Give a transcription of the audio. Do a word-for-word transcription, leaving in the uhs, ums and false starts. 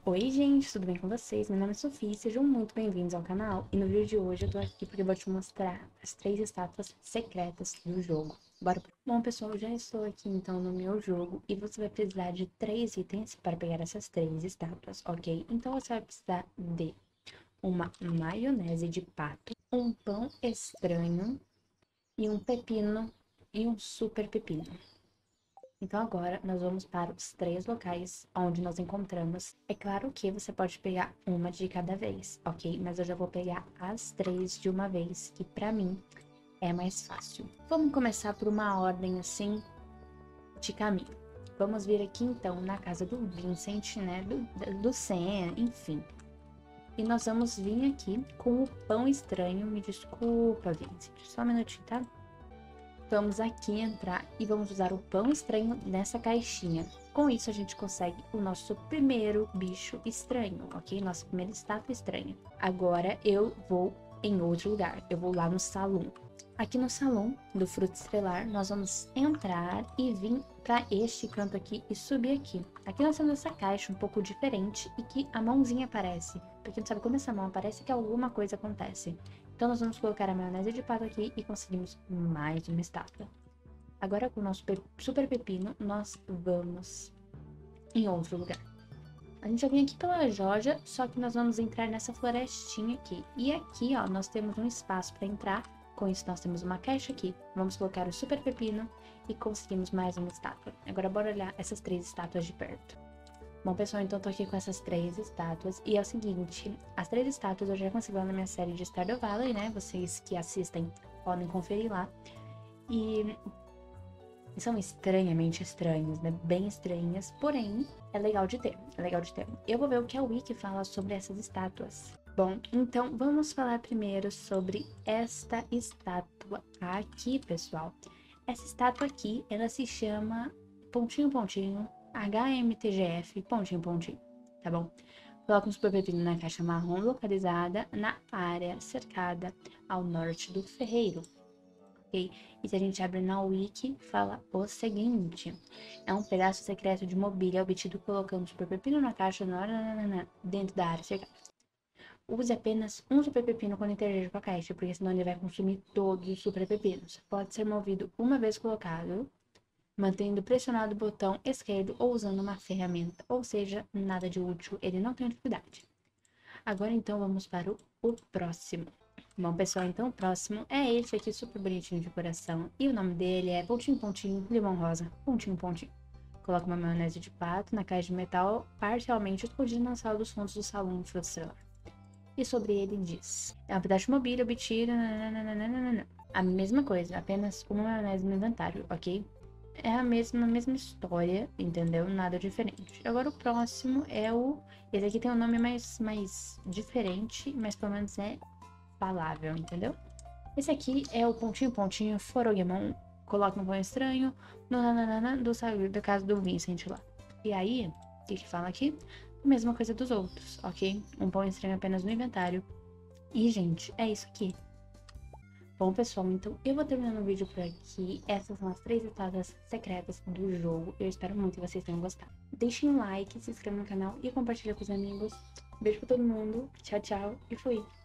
Oi gente, tudo bem com vocês? Meu nome é Sofia, sejam muito bem-vindos ao canal. E no vídeo de hoje eu tô aqui porque eu vou te mostrar as três estátuas secretas do jogo. Bora pro... Bom pessoal, eu já estou aqui então no meu jogo e você vai precisar de três itens para pegar essas três estátuas, ok? Então você vai precisar de uma maionese de pato, um pão estranho e um pepino e um super pepino. Então agora nós vamos para os três locais onde nós encontramos. É claro que você pode pegar uma de cada vez, ok? Mas eu já vou pegar as três de uma vez, que pra mim é mais fácil. Vamos começar por uma ordem assim de caminho. Vamos vir aqui então na casa do Vincent, né? Do, do Sam, enfim. E nós vamos vir aqui com o pão estranho. Me desculpa, Vincent. Só um minutinho, tá? Vamos aqui entrar e vamos usar o pão estranho nessa caixinha. Com isso a gente consegue o nosso primeiro bicho estranho, ok? Nossa primeira estátua estranha. Agora eu vou em outro lugar, eu vou lá no salão. Aqui no salão do fruto estrelar, nós vamos entrar e vir para este canto aqui e subir aqui. Aqui nós temos essa caixa um pouco diferente e que a mãozinha aparece. Pra quem não sabe como essa mão aparece, que alguma coisa acontece. Então nós vamos colocar a maionese de pato aqui e conseguimos mais uma estátua. Agora com o nosso super pepino, nós vamos em outro lugar. A gente já vem aqui pela Georgia, só que nós vamos entrar nessa florestinha aqui. E aqui, ó, nós temos um espaço para entrar. Com isso, nós temos uma caixa aqui. Vamos colocar o super pepino e conseguimos mais uma estátua. Agora, bora olhar essas três estátuas de perto. Bom, pessoal, então eu tô aqui com essas três estátuas. E é o seguinte, as três estátuas eu já consegui lá na minha série de Stardew Valley, né? Vocês que assistem podem conferir lá. E são estranhamente estranhas, né? Bem estranhas, porém, é legal de ter, é legal de ter. Eu vou ver o que a Wiki fala sobre essas estátuas. Bom, então vamos falar primeiro sobre esta estátua aqui, pessoal. Essa estátua aqui, ela se chama pontinho pontinho H M T G F pontinho pontinho, tá bom? Coloca um super pepino na caixa marrom localizada na área cercada ao norte do ferreiro. Okay? E se a gente abre na Wiki, fala o seguinte: é um pedaço secreto de mobília obtido colocando super pepino na caixa dentro da área cercada. Use apenas um super pepino quando interagir com a caixa, porque senão ele vai consumir todos os super pepinos. Pode ser movido uma vez colocado, mantendo pressionado o botão esquerdo ou usando uma ferramenta, ou seja, nada de útil, ele não tem utilidade. Agora então vamos para o, o próximo. Bom pessoal, então o próximo é esse aqui super bonitinho de coração, e o nome dele é pontinho pontinho limão rosa, pontinho pontinho. Coloca uma maionese de pato na caixa de metal parcialmente escondida na sala dos fundos do salão de fruto estrelar. E sobre ele diz: é um pedaço de mobília obtido. Nananana. A mesma coisa, apenas uma maionese no inventário, ok? É a mesma, a mesma história, entendeu? Nada diferente. Agora o próximo é o. Esse aqui tem um nome mais, mais diferente, mas pelo menos é palável, entendeu? Esse aqui é o pontinho pontinho Forogemon. Coloca um pão estranho no nananana do, do caso do Vincent lá. E aí, o que que fala aqui? Mesma coisa dos outros, ok? Um pão estranho apenas no inventário. E, gente, é isso aqui. Bom, pessoal, então eu vou terminando o vídeo por aqui. Essas são as três estátuas secretas do jogo. Eu espero muito que vocês tenham gostado. Deixem um like, se inscrevam no canal e compartilhem com os amigos. Beijo pra todo mundo. Tchau, tchau e fui!